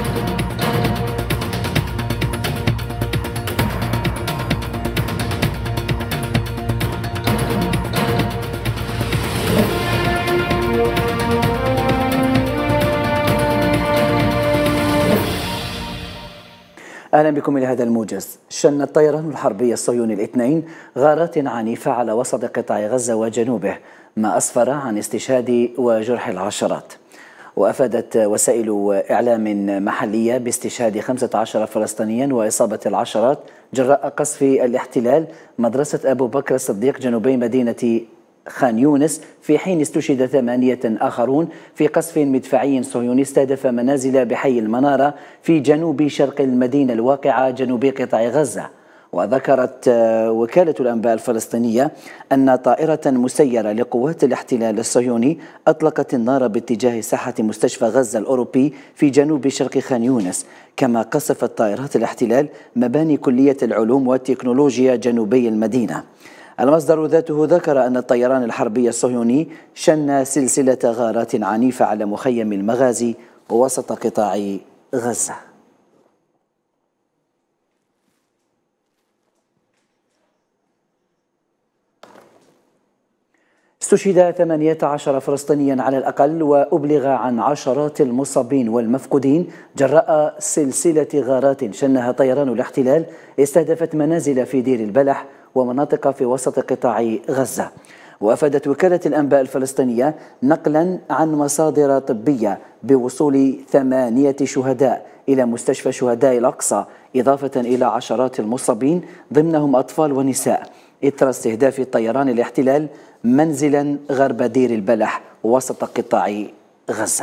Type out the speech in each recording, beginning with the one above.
أهلا بكم إلى هذا الموجز. شن الطيران الحربي الصهيوني الاثنين غارات عنيفة على وسط قطاع غزة وجنوبه، ما أسفر عن استشهاد وجرح العشرات. وأفادت وسائل إعلام محلية باستشهاد 15 فلسطينيا وإصابة العشرات جراء قصف الاحتلال مدرسة أبو بكر الصديق جنوبي مدينة خان يونس، في حين استشهد 8 آخرون في قصف مدفعي صهيوني استهدف منازل بحي المنارة في جنوب شرق المدينة الواقعة جنوب قطاع غزة. وذكرت وكالة الأنباء الفلسطينية أن طائرة مسيرة لقوات الاحتلال الصهيوني أطلقت النار باتجاه ساحة مستشفى غزة الأوروبي في جنوب شرق خان يونس، كما قصفت طائرات الاحتلال مباني كلية العلوم والتكنولوجيا جنوبي المدينة. المصدر ذاته ذكر أن الطيران الحربي الصهيوني شن سلسلة غارات عنيفة على مخيم المغازي وسط قطاع غزة. استشهد 18 فلسطينيا على الأقل، وأبلغ عن عشرات المصابين والمفقودين جراء سلسلة غارات شنها طيران الاحتلال استهدفت منازل في دير البلح ومناطق في وسط قطاع غزة. وأفادت وكالة الأنباء الفلسطينية نقلا عن مصادر طبية بوصول 8 شهداء إلى مستشفى شهداء الأقصى، إضافة إلى عشرات المصابين ضمنهم أطفال ونساء، إثر استهداف طيران الاحتلال منزلا غرب دير البلح وسط قطاع غزة.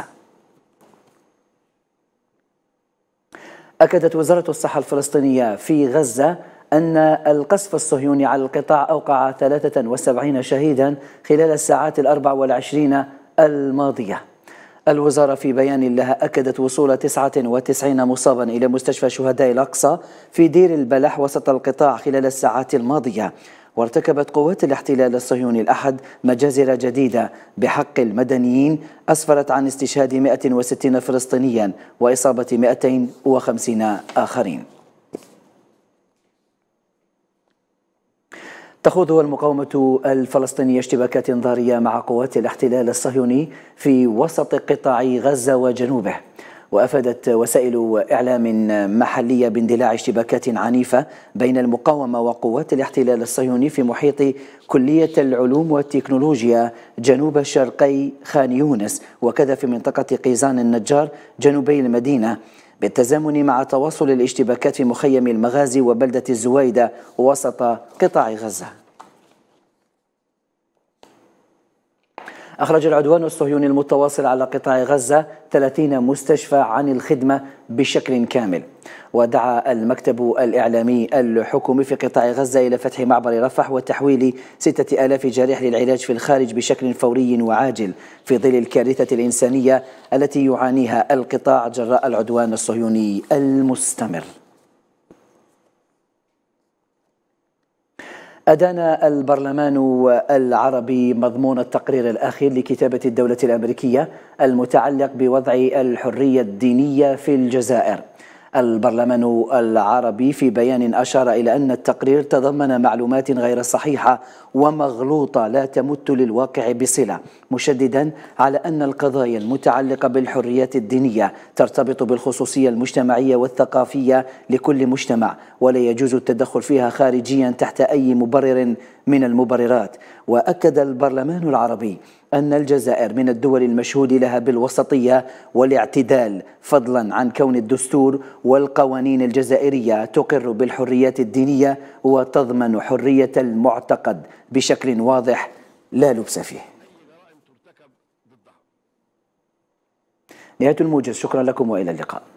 أكدت وزارة الصحة الفلسطينية في غزة أن القصف الصهيوني على القطاع أوقع 73 شهيدا خلال الساعات 24 الماضية. الوزارة في بيان لها أكدت وصول 99 مصابا إلى مستشفى شهداء الأقصى في دير البلح وسط القطاع خلال الساعات الماضية. وارتكبت قوات الاحتلال الصهيوني الأحد مجازر جديدة بحق المدنيين أسفرت عن استشهاد 160 فلسطينيا وإصابة 250 آخرين. تخوض المقاومة الفلسطينية اشتباكات ضارية مع قوات الاحتلال الصهيوني في وسط قطاع غزة وجنوبه. وأفادت وسائل إعلام محلية باندلاع اشتباكات عنيفة بين المقاومة وقوات الاحتلال الصهيوني في محيط كلية العلوم والتكنولوجيا جنوب شرقي خان يونس، وكذا في منطقة قيزان النجار جنوبي المدينة، بالتزامن مع تواصل الاشتباكات في مخيم المغازي وبلدة الزويدة وسط قطاع غزة. أخرج العدوان الصهيوني المتواصل على قطاع غزة 30 مستشفى عن الخدمة بشكل كامل. ودعا المكتب الإعلامي الحكومي في قطاع غزة إلى فتح معبر رفح وتحويل 6000 جارح للعلاج في الخارج بشكل فوري وعاجل في ظل الكارثة الإنسانية التي يعانيها القطاع جراء العدوان الصهيوني المستمر. أدان البرلمان العربي مضمون التقرير الأخير لكتابة الدولة الأمريكية المتعلق بوضع الحرية الدينية في الجزائر. البرلمان العربي في بيان أشار إلى أن التقرير تضمن معلومات غير صحيحة ومغلوطة لا تمت للواقع بصلة، مشددا على أن القضايا المتعلقة بالحريات الدينية ترتبط بالخصوصية المجتمعية والثقافية لكل مجتمع، ولا يجوز التدخل فيها خارجيا تحت أي مبرر من المبررات. وأكد البرلمان العربي أن الجزائر من الدول المشهود لها بالوسطية والاعتدال، فضلا عن كون الدستور والقوانين الجزائرية تقر بالحريات الدينية وتضمن حرية المعتقد بشكل واضح لا لبس فيه. نهاية الموجز، شكرا لكم وإلى اللقاء.